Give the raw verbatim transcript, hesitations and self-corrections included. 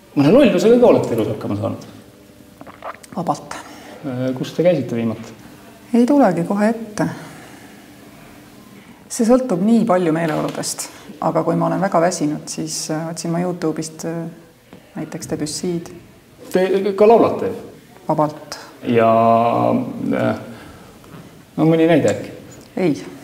mõne lollusega ka olete elus hakkama saanud? Vabalt. Kus te käisite viimati? Ei tulegi kohe ette. See sõltub nii palju meeleoludest, aga kui ma olen väga väsinud, siis otsin ma YouTube'ist näiteks Debussy'd. Te ka laulate? Vabalt. Ja no mõni näide äkki? Ei.